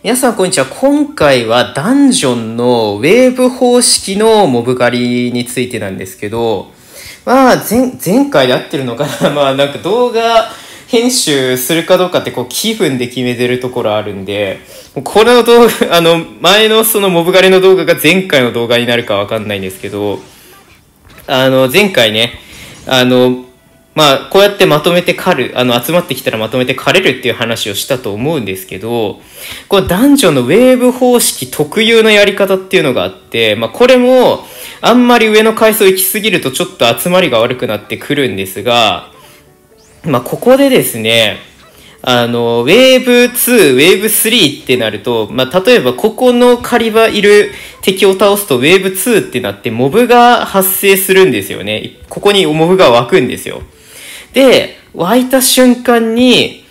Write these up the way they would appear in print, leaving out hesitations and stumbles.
皆さん、こんにちは。今回はダンジョンのウェーブ方式のモブ狩りについてなんですけど、前回で合ってるのかななんか動画編集するかどうかって気分で決めてるところあるんで、この動画、前のそのモブ狩りの動画が前回の動画になるかわかんないんですけど、前回ね、こうやってまとめて狩る、集まってきたらまとめて狩れるっていう話をしたと思うんですけど、このダンジョンのウェーブ方式特有のやり方っていうのがあって、これも、あんまり上の階層行き過ぎるとちょっと集まりが悪くなってくるんですが、ここでですね、ウェーブ2、ウェーブ3ってなると、例えばここの狩り場いる敵を倒すとウェーブ2ってなってモブが発生するんですよね。ここにモブが湧くんですよ。で、湧いた瞬間に、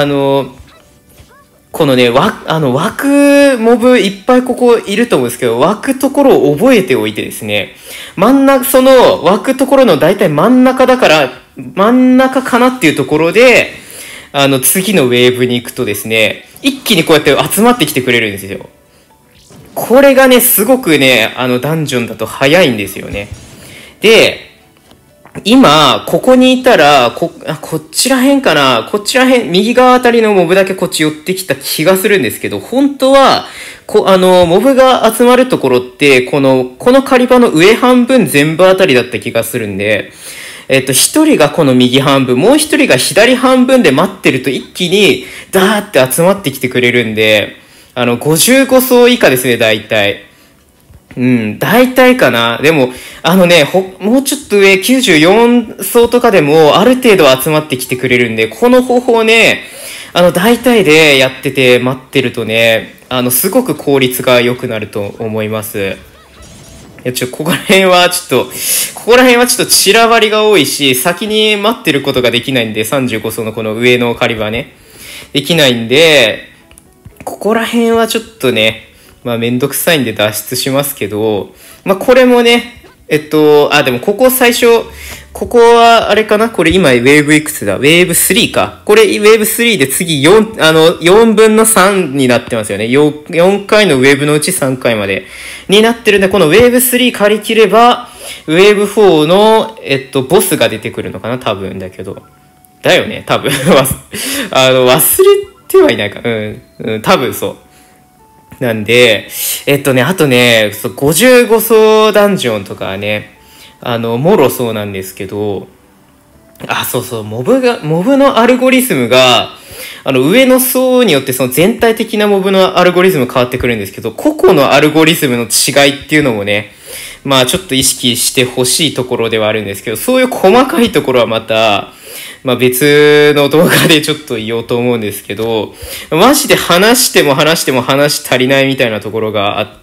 このね、湧くモブいっぱいここいると思うんですけど、湧くところを覚えておいてですね、その湧くところの大体真ん中だから、真ん中かなっていうところで、次のウェーブに行くとですね、一気にこうやって集まってきてくれるんですよ。これがね、すごくね、ダンジョンだと早いんですよね。で、今、ここにいたら、こっちら辺かな、こっちら辺、右側あたりのモブだけこっち寄ってきた気がするんですけど、本当は、モブが集まるところって、この狩り場の上半分全部あたりだった気がするんで、一人がこの右半分、もう一人が左半分で待ってると一気に、ダーって集まってきてくれるんで、55層以下ですね、大体。大体かな。でも、もうちょっと上、94層とかでも、ある程度集まってきてくれるんで、この方法ね、大体でやってて待ってるとね、すごく効率が良くなると思います。いや、ここら辺はちょっと散らばりが多いし、先に待ってることができないんで、35層のこの上の狩り場ね、できないんで、ここら辺はちょっとね、めんどくさいんで脱出しますけど、これもね、でもここはあれかな、これ今ウェーブいくつだ、ウェーブ3か。これウェーブ3で次4分の3になってますよね。4回のウェーブのうち3回までになってるんで、このウェーブ3借り切れば、ウェーブ4の、ボスが出てくるのかな、多分だけど。だよね、多分。忘れてはいないか。多分そう。なんで、あとね、55層ダンジョンとかね、もろそうなんですけど、モブのアルゴリズムが、上の層によってその全体的なモブのアルゴリズム変わってくるんですけど、個々のアルゴリズムの違いっていうのもね、ちょっと意識してほしいところではあるんですけど、そういう細かいところはまた、別の動画でちょっと言おうと思うんですけど、マジで話しても話足りないみたいなところがあって、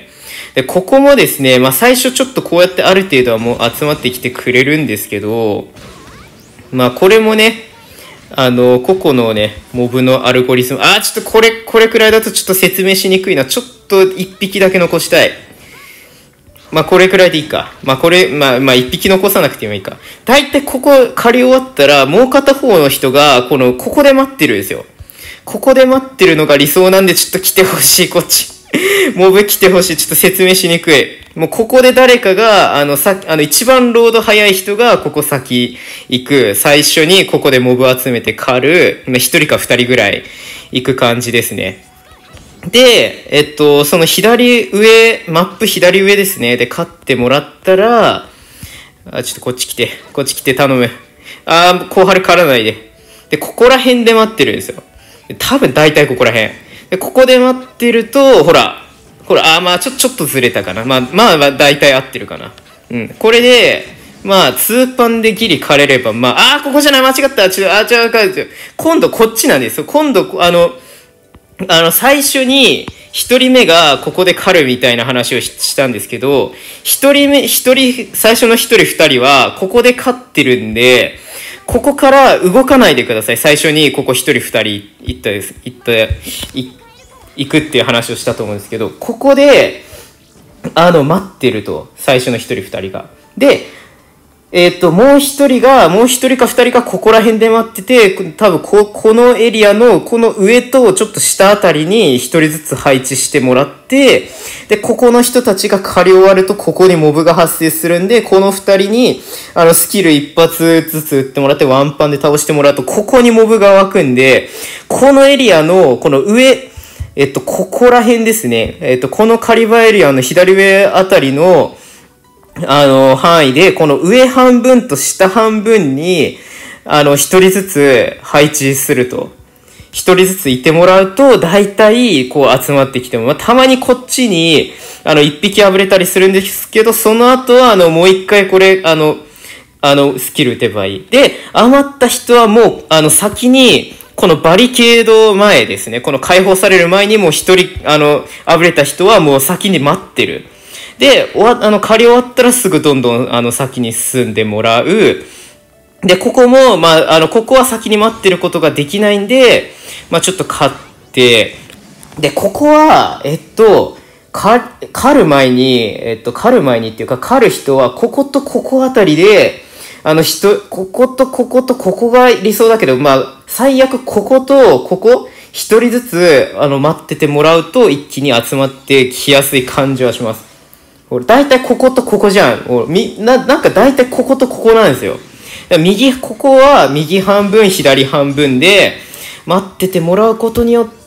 で、ここもですね、最初ちょっとこうやってある程度はもう集まってきてくれるんですけど、これもね、個々のね、モブのアルゴリズム、ちょっとこれくらいだとちょっと説明しにくいな。ちょっと一匹だけ残したい。これくらいでいいか。一匹残さなくてもいいか。だいたいここ借り終わったら、もう片方の人が、ここで待ってるんですよ。ここで待ってるのが理想なんで、ちょっと来てほしい、こっち。モブ来てほしい。ちょっと説明しにくい。もうここで誰かが、一番ロード早い人が、ここ先行く。最初にここでモブ集めて狩る。一人か二人ぐらい行く感じですね。で、そのマップ左上ですね。で、勝ってもらったら、ちょっとこっち来て頼む。後春狩らないで。で、ここら辺で待ってるんですよ。多分大体ここら辺。で、ここで待ってると、ほら、ちょっとずれたかな。大体合ってるかな。これで、通パンでギリ狩れれば、ここじゃない、間違った。今度こっちなんですよ。今度、最初に、一人目がここで狩るみたいな話をしたんですけど、最初の一人二人は、ここで狩ってるんで、ここから動かないでください。最初にここ一人二人行くっていう話をしたと思うんですけど、ここで、待ってると、最初の一人二人が。で、 もう一人か二人かここら辺で待ってて、多分このエリアの、この上とちょっと下あたりに一人ずつ配置してもらって、で、ここの人たちが狩り終わるとここにモブが発生するんで、この二人に、スキル一発ずつ撃ってもらってワンパンで倒してもらうと、ここにモブが湧くんで、このエリアの、この上、ここら辺ですね。この狩り場エリアの左上あたりの、範囲で、この上半分と下半分に、一人ずつ配置すると。一人ずついてもらうと、大体、こう集まってきても、たまにこっちに、一匹あぶれたりするんですけど、その後は、もう一回これ、スキル打てばいい。で、余った人はもう、先に、このバリケード前ですね。この解放される前にもう一人、あぶれた人はもう先に待ってる。で、狩り終わったらすぐどんどん、先に進んでもらう。で、ここも、ここは先に待ってることができないんで、ちょっと狩って、で、ここは、狩る前にっていうか、狩る人は、こことここあたりで、こことこことここが理想だけど、最悪こことここ、一人ずつ、待っててもらうと、一気に集まってきやすい感じはします。だいたいこことここじゃん。なんかだいたいこことここなんですよ。ここは右半分、左半分で、待っててもらうことによって、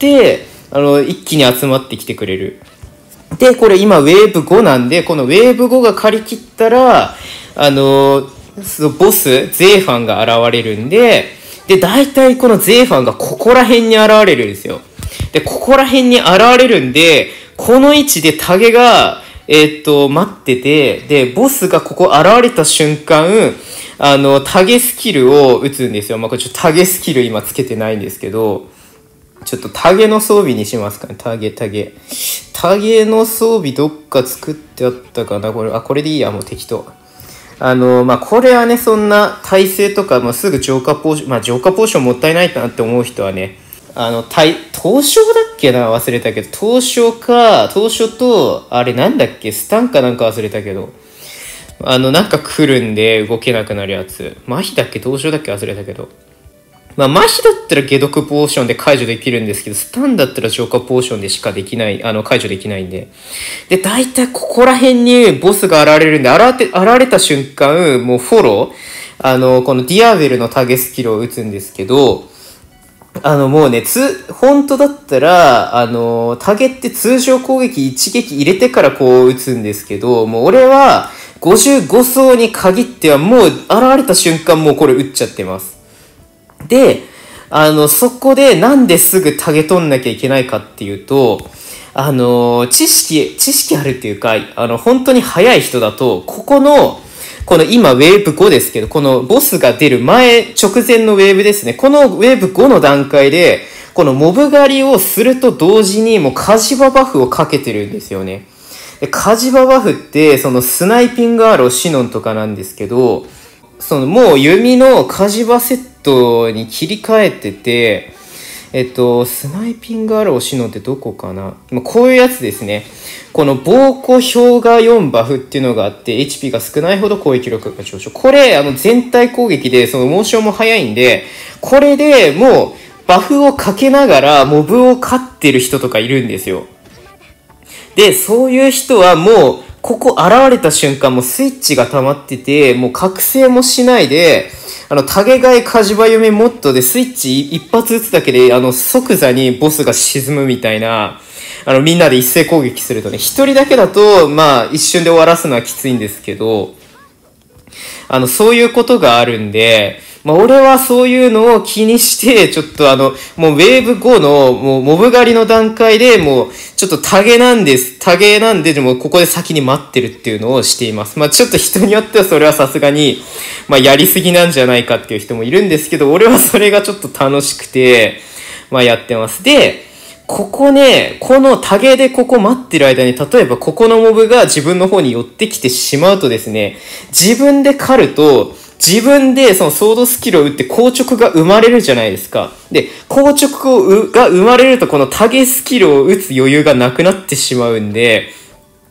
一気に集まってきてくれる。で、これ今ウェーブ5なんで、このウェーブ5が借り切ったら、ボス、ゼーファンが現れるんで、で、大体このゼーファンがここら辺に現れるんですよ。で、ここら辺に現れるんで、この位置でタゲが、待ってて、で、ボスがここ現れた瞬間、タゲスキルを打つんですよ。これちょっとタゲスキル今つけてないんですけど、ちょっとタゲの装備にしますかね。タゲの装備どっか作ってあったかなこれ、これでいいや、もう適当。これはね、そんな耐性とか、すぐ浄化ポーション、浄化ポーションもったいないかなって思う人はね、凍傷だっけな忘れたけど、凍傷と、あれなんだっけスタンかなんか忘れたけど、なんか来るんで動けなくなるやつ。麻痺だっけ凍傷だっけ忘れたけど。麻痺だったら解毒ポーションで解除できるんですけど、スタンだったら浄化ポーションでしかできない、解除できないんで。で、大体ここら辺にボスが現れるんで、現れた瞬間、もうフォロー、このディアベルのタゲスキルを打つんですけど、もうね、本当だったら、タゲって通常攻撃一撃入れてからこう打つんですけど、もう俺は55層に限ってはもう現れた瞬間もうこれ打っちゃってます。で、そこでなんですぐタゲ取んなきゃいけないかっていうと、知識あるっていうか、本当に早い人だと、この今ウェーブ5ですけど、このボスが出る直前のウェーブですね。このウェーブ5の段階で、このモブ狩りをすると同時にもう火事場バフをかけてるんですよね。で火事場バフって、そのスナイピングアロー、シノンとかなんですけど、もう弓の火事場セットに切り替えてて、スナイピングアロー、シノンってどこかなこういうやつですね。この暴行氷河4バフっていうのがあって、HP が少ないほど攻撃力が上昇。これ、全体攻撃で、モーションも速いんで、これでもう、バフをかけながら、モブを飼ってる人とかいるんですよ。で、そういう人はもう、ここ現れた瞬間もスイッチが溜まってて、もう覚醒もしないで、タゲガイ火事場夢モッドでスイッチ一発撃つだけで、即座にボスが沈むみたいな、みんなで一斉攻撃するとね、一人だけだと、一瞬で終わらすのはきついんですけど、そういうことがあるんで、俺はそういうのを気にして、ちょっともうウェーブ5の、もうモブ狩りの段階でもう、ちょっとタゲなんで、でもここで先に待ってるっていうのをしています。ちょっと人によってはそれはさすがに、やりすぎなんじゃないかっていう人もいるんですけど、俺はそれがちょっと楽しくて、やってます。で、ここね、このタゲでここ待ってる間に、例えばここのモブが自分の方に寄ってきてしまうとですね、自分で狩ると、自分でそのソードスキルを打って硬直が生まれるじゃないですか。で、硬直が生まれるとこのタゲスキルを打つ余裕がなくなってしまうんで、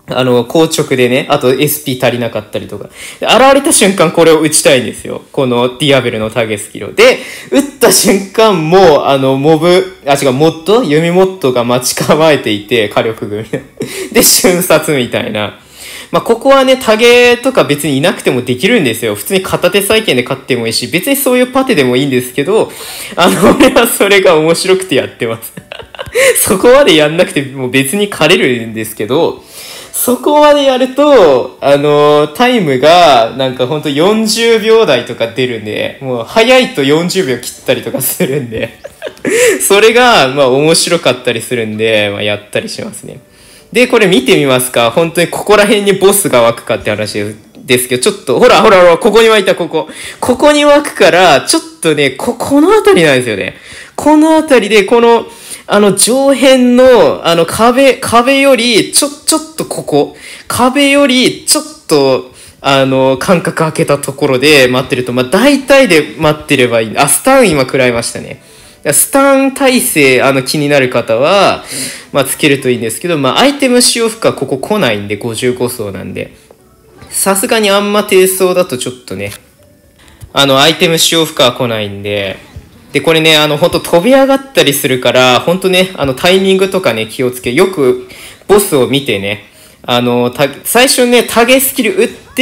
硬直でね、あと SP 足りなかったりとか。で現れた瞬間これを打ちたいんですよ。このディアベルのタゲスキルを。で、打った瞬間もう、モブ、あ、違う、モッド弓モッドが待ち構えていて、火力組。で、瞬殺みたいな。まあ、ここはね、タゲとか別にいなくてもできるんですよ。普通に片手再建で勝ってもいいし、別にそういうパテでもいいんですけど、俺はそれが面白くてやってます。そこまでやんなくても別に勝れるんですけど、そこまでやると、タイムが、なんかほんと40秒台とか出るんで、もう早いと40秒切ったりとかするんで、それが、まあ面白かったりするんで、まあやったりしますね。で、これ見てみますか？本当にここら辺にボスが湧くかって話ですけど、ちょっと、ほら、ここに湧いた、ここ。ここに湧くから、ちょっとね、この辺りなんですよね。この辺りで、この、上辺の、壁より、ちょっとここ。壁より、ちょっと、間隔空けたところで待ってると、まあ、大体で待ってればいい。あ、スタン今食らいましたね。スタン耐性、気になる方は、まあ、つけるといいんですけど、まあ、アイテム使用負荷ここ来ないんで、55層なんで。さすがにあんま低層だとちょっとね、アイテム使用負荷は来ないんで、で、これね、ほんと飛び上がったりするから、ほんとね、タイミングとかね、気をつけ、よく、ボスを見てね、最初ね、タゲスキル打って、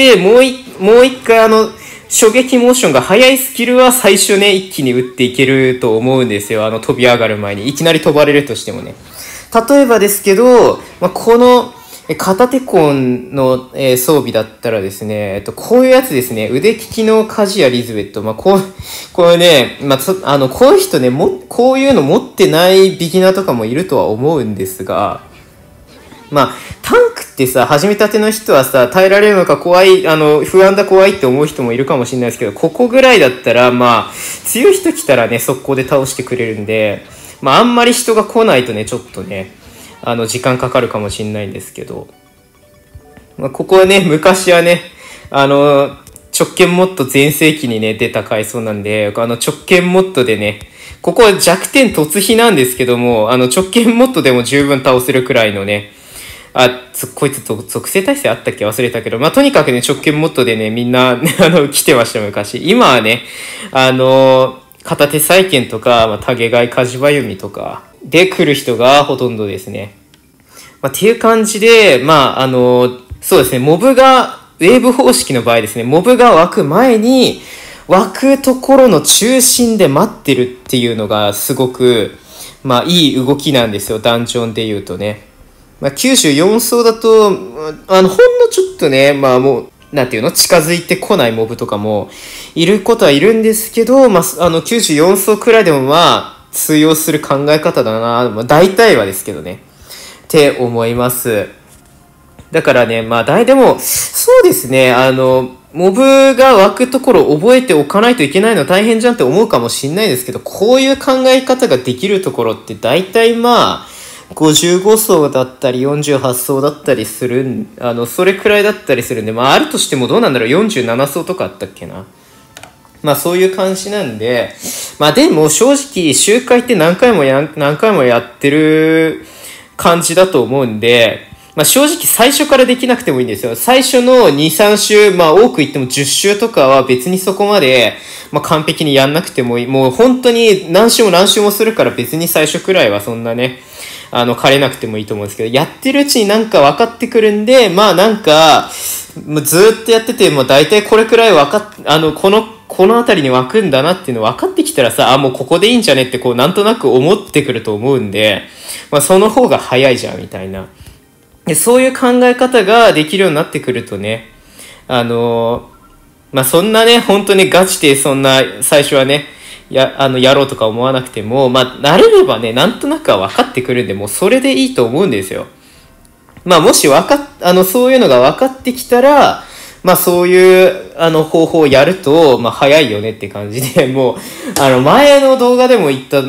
もう一回衝撃モーションが速いスキルは最初ね、一気に打っていけると思うんですよ。飛び上がる前に。いきなり飛ばれるとしてもね。例えばですけど、まあ、この、片手コンの、装備だったらですね、こういうやつですね、腕利きの鍛冶屋リズベット。まあ、これね、まあ、こういう人ね、こういうの持ってないビギナーとかもいるとは思うんですが、まあ、タンクってさ、始めたての人はさ、耐えられるのか怖い、不安だ怖いって思う人もいるかもしれないですけど、ここぐらいだったら、まあ、強い人来たらね、速攻で倒してくれるんで、まあ、あんまり人が来ないとね、ちょっとね、時間かかるかもしれないんですけど、まあ、ここはね、昔はね、直剣モッド全盛期にね、出た階層なんで、直剣モッドでね、ここは弱点突飛なんですけども、直剣モッドでも十分倒せるくらいのね、こいつと属性耐性あったっけ忘れたけど、まあ、とにかくね、直剣モッドでね、みんな、来てました、昔。今はね、片手再建とか、まあ、タゲガイカジバユミとか、で来る人がほとんどですね。まあ、っていう感じで、まあ、そうですね、モブが、ウェーブ方式の場合ですね、モブが湧く前に、湧くところの中心で待ってるっていうのがすごく、まあ、いい動きなんですよ、ダンジョンで言うとね。まあ、94層だと、ほんのちょっとね、まあもう、なんていうの近づいてこないモブとかも、いることはいるんですけど、まあ、94層くらいでもまあ、通用する考え方だな、まあ、大体はですけどね、って思います。だからね、まあ、でも、そうですね、モブが湧くところを覚えておかないといけないの大変じゃんって思うかもしんないですけど、こういう考え方ができるところって大体まあ、55層だったり48層だったりするそれくらいだったりするんで、まああるとしてもどうなんだろう、47層とかあったっけな。まあそういう感じなんで、まあでも正直周回って何回もやってる感じだと思うんで、まあ正直最初からできなくてもいいんですよ。最初の2、3週、まあ多く言っても10週とかは別にそこまで、まあ完璧にやんなくてもいい。もう本当に何週もするから別に最初くらいはそんなね、枯れなくてもいいと思うんですけど、やってるうちになんか分かってくるんで、まあなんか、もうずーっとやってて、もう大体これくらいこの辺りに湧くんだなっていうの分かってきたらさ、もうここでいいんじゃねってこうなんとなく思ってくると思うんで、まあその方が早いじゃんみたいな。で、そういう考え方ができるようになってくるとね、まあそんなね、本当にガチでそんな最初はね、やろうとか思わなくても、まあ、慣れればね、なんとなくは分かってくるんで、もうそれでいいと思うんですよ。まあ、もしそういうのが分かってきたら、まあ、そういう、方法をやると、まあ、早いよねって感じで、もう、前の動画でも言った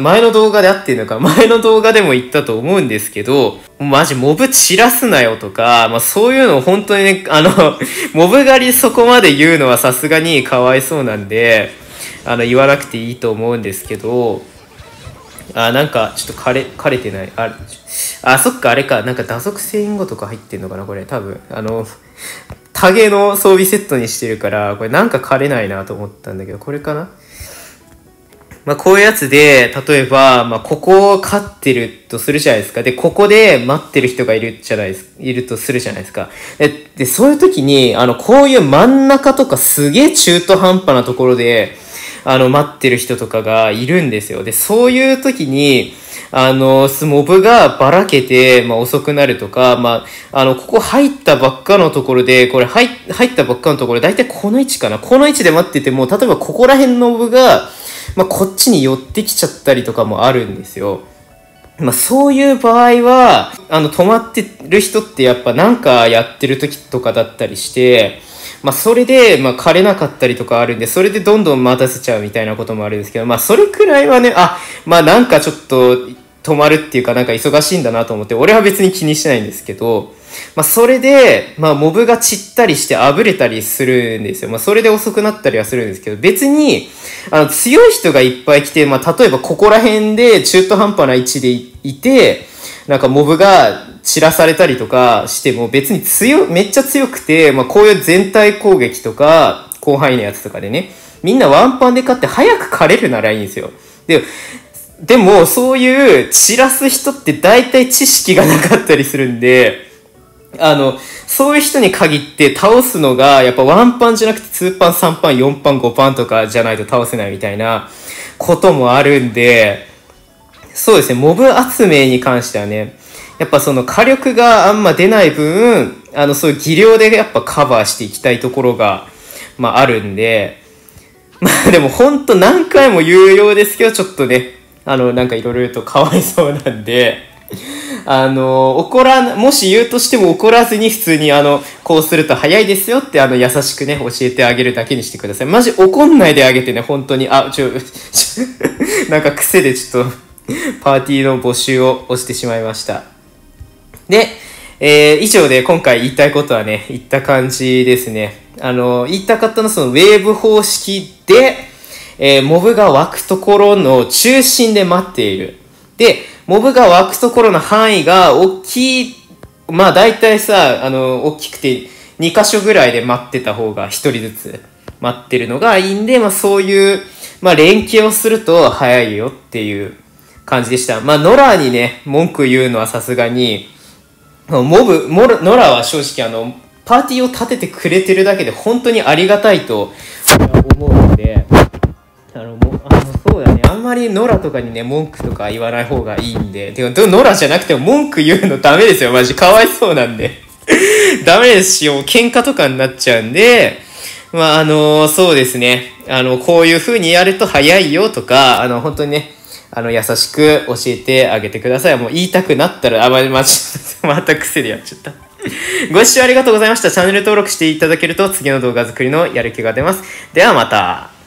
と思うんですけど、マジモブ散らすなよとか、まあ、そういうのを本当にね、モブ狩りそこまで言うのはさすがにかわいそうなんで、言わなくていいと思うんですけど、 あ、なんか、ちょっと枯れてない。そっか、あれか。なんか、打足繊維語とか入ってんのかなこれ。多分。タゲの装備セットにしてるから、これなんか枯れないなと思ったんだけど、これかな。まあ、こういうやつで、例えば、まあ、ここを飼ってるとするじゃないですか。で、ここで待ってる人がいるとするじゃないですか。で、そういう時に、こういう真ん中とかすげえ中途半端なところで、待ってる人とかがいるんですよ。で、そういう時に、モブがばらけて、まあ、遅くなるとか、まあ、ここ入ったばっかのところで、これ入ったばっかのところで、だいたいこの位置かな。この位置で待ってても、例えばここら辺のモブが、まあ、こっちに寄ってきちゃったりとかもあるんですよ。まあ、そういう場合は、止まってる人ってやっぱなんかやってる時とかだったりして、まあ、それで、まあ、枯れなかったりとかあるんで、それでどんどん待たせちゃうみたいなこともあるんですけど、まあ、それくらいはね、まあ、なんかちょっと止まるっていうか、なんか忙しいんだなと思って、俺は別に気にしないんですけど、まあ、それで、まあ、モブが散ったりしてあぶれたりするんですよ。まあ、それで遅くなったりはするんですけど、別に、強い人がいっぱい来て、まあ、例えばここら辺で中途半端な位置でいて、なんかモブが散らされたりとかしても別にめっちゃ強くて、まあ、こういう全体攻撃とか、広範囲のやつとかでね、みんなワンパンで勝って早く枯れるならいいんですよ。でも、そういう散らす人って大体知識がなかったりするんで、そういう人に限って倒すのが、やっぱワンパンじゃなくて2パン、3パン、4パン、5パンとかじゃないと倒せないみたいなこともあるんで、そうですね、モブ集めに関してはね、やっぱその火力があんま出ない分、そういう技量でやっぱカバーしていきたいところが、まああるんで、まあでもほんと何回も有用ですけど、ちょっとね、なんかいろいろ言うとかわいそうなんで、もし言うとしても怒らずに普通にこうすると早いですよって優しくね、教えてあげるだけにしてください。マジ怒んないであげてね、本当に。なんか癖でちょっと、パーティーの募集を押してしまいました。で、以上で今回言いたいことはね、言った感じですね。言いたかったのはそのウェーブ方式で、モブが湧くところの中心で待っている。で、モブが湧くところの範囲が大きい、まあ大体さ、大きくて2箇所ぐらいで待ってた方が1人ずつ待ってるのがいいんで、まあそういう、まあ連携をすると早いよっていう感じでした。まあノラにね、文句言うのはさすがに、ノラは正直パーティーを立ててくれてるだけで本当にありがたいと思うので、そうだね。あんまりノラとかにね、文句とか言わない方がいいんで。てか、ノラじゃなくても文句言うのダメですよ。マジかわいそうなんで。ダメですし、もう喧嘩とかになっちゃうんで、まあ、そうですね。こういう風にやると早いよとか、本当にね、優しく教えてあげてください。もう言いたくなったら、また癖でやっちゃった。ご視聴ありがとうございました。チャンネル登録していただけると次の動画作りのやる気が出ます。ではまた。